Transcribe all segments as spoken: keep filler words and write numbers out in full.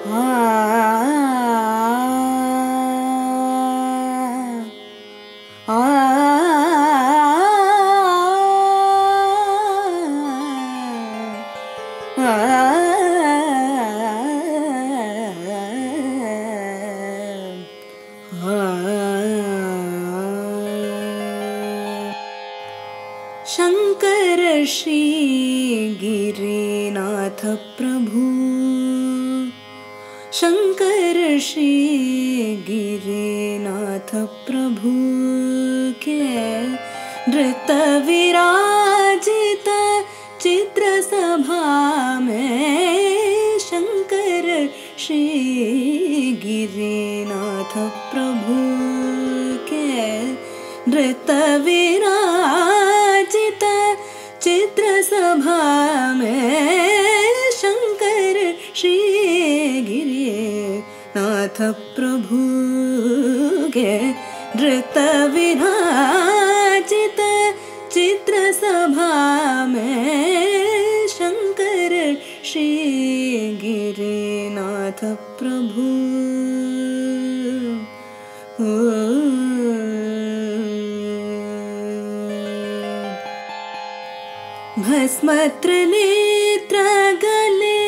शंकर श्री गिरिनाथ प्रभु, शंकर श्री गिरिनाथ प्रभु के नृत विराजित चित्र सभा में, शंकर श्री गिरिनाथ प्रभु के नृत विराजित चित्र सभा में, शंकर श्री गिरिनाथ प्रभु के नृत विराजित चित्र सभा में, शंकर श्री गिरिनाथ प्रभु। भस्मत्र नेत्र गले,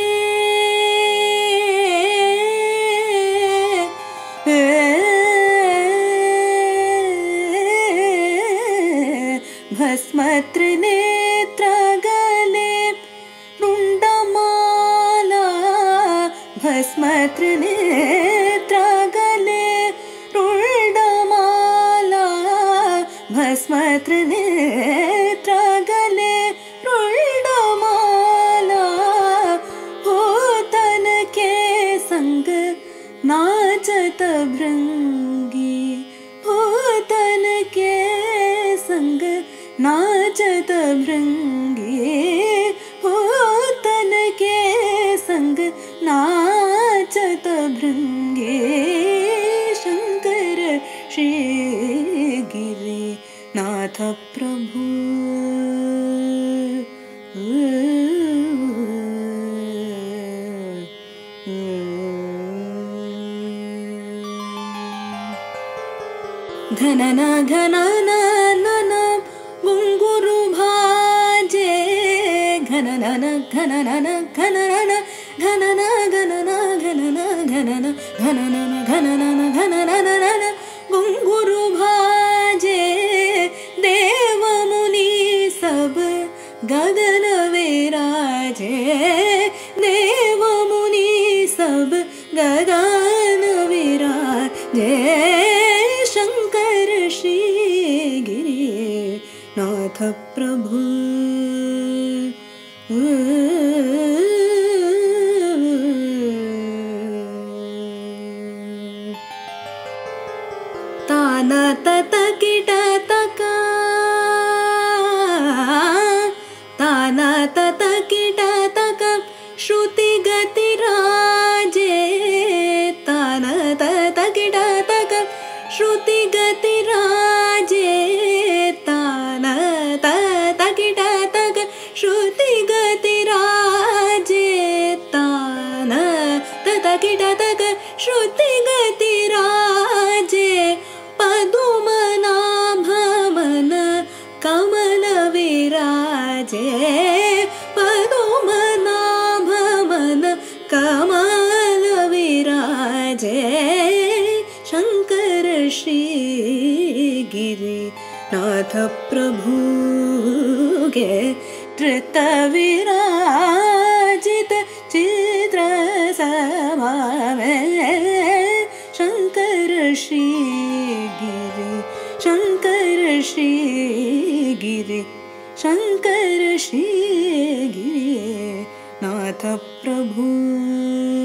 भस्मत्र नेत्र गले रुंडमाला, भस्मत्र नेत्र गले रुंडमाला, भस्मत्र नेत्र गले रुंडमाला, हो तन के संग नाचत भृंगी, हो तन के संग नाचत भृंगी, हो तन के संग नाचत भृंगी, शंकर श्री गिरिनाथ प्रभु। घनना घनना नना गुंगुरु भाजे, घनना घनना घनना घनना घनना घनना घनना घनना घनना घनना गुंगुरु भाजे, देव मुनि सब गगन विराजे, देव मुनि सब गगन विराजे, शंकर श्री गिरिनाथ प्रभु। ताना तत किट तका, ताना तत किट तका श्रुति गति राजे, ताना तत किट तका श्रुति गति राजे, ताना तत किट तका श्रुति गति राजे, ताना तत किट तका श्रुति गति राजे, पदुमनाभ मन कमल विराजे, पदुमनाभ मन कमल विराजे, शंकर श्री गिरिनाथ प्रभु के नृत विराजित चित्र सभा में, शंकर श्री गिरि, शंकर श्री गिरि, शंकर श्री गिरिनाथ प्रभु।